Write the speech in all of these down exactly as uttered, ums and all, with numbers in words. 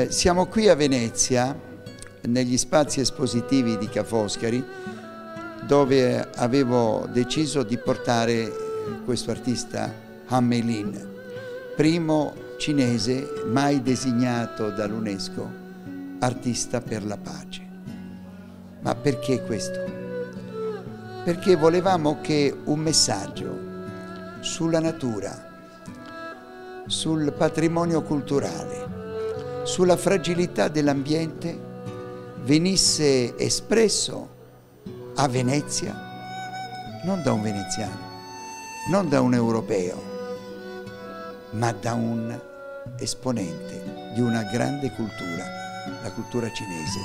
Eh, siamo qui a Venezia, negli spazi espositivi di Ca' Foscari, dove avevo deciso di portare questo artista Han Mei-lin, primo cinese mai designato dall'UNESCO artista per la pace. Ma perché questo? Perché volevamo che un messaggio sulla natura, sul patrimonio culturale, sulla fragilità dell'ambiente venisse espresso a Venezia, non da un veneziano, non da un europeo, ma da un esponente di una grande cultura, la cultura cinese.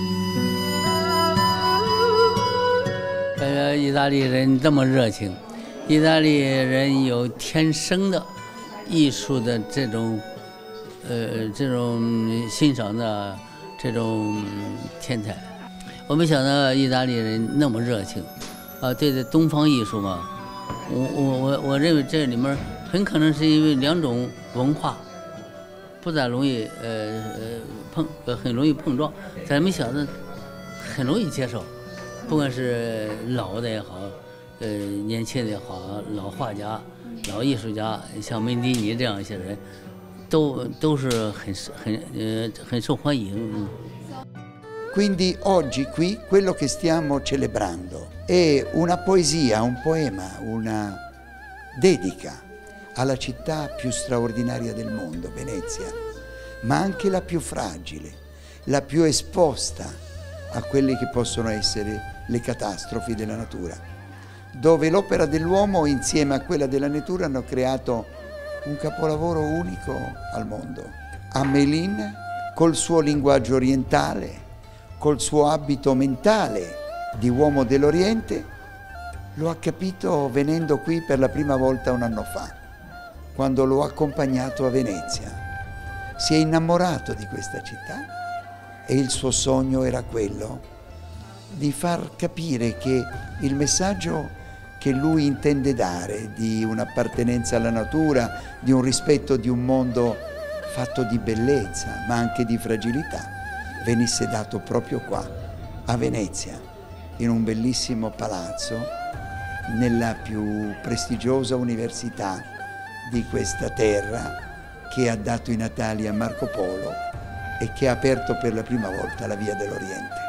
呃，意大利人这么热情，意大利人有天生的艺术的这种，呃，这种欣赏的这种天才。我没想到意大利人那么热情，啊，对这东方艺术嘛，我我我我认为这里面很可能是因为两种文化不大容易呃呃碰呃很容易碰撞，咱没想到很容易接受。 不管是老的也好，呃，年轻的也好，老画家、老艺术家，像门迪尼这样一些人，都都是很很呃很受欢迎。 Quindi oggi qui quello che stiamo celebrando è una poesia, un poema, una dedica alla città più straordinaria del mondo, Venezia, ma anche la più fragile, la più esposta a quelle che possono essere le catastrofi della natura, dove l'opera dell'uomo insieme a quella della natura hanno creato un capolavoro unico al mondo. Han Mei-lin, col suo linguaggio orientale, col suo abito mentale di uomo dell'Oriente, lo ha capito venendo qui per la prima volta un anno fa, quando l'ho accompagnato a Venezia. Si è innamorato di questa città e il suo sogno era quello di far capire che il messaggio che lui intende dare di un'appartenenza alla natura, di un rispetto di un mondo fatto di bellezza, ma anche di fragilità, venisse dato proprio qua, a Venezia, in un bellissimo palazzo, nella più prestigiosa università di questa terra che ha dato i natali a Marco Polo e che ha aperto per la prima volta la Via dell'Oriente.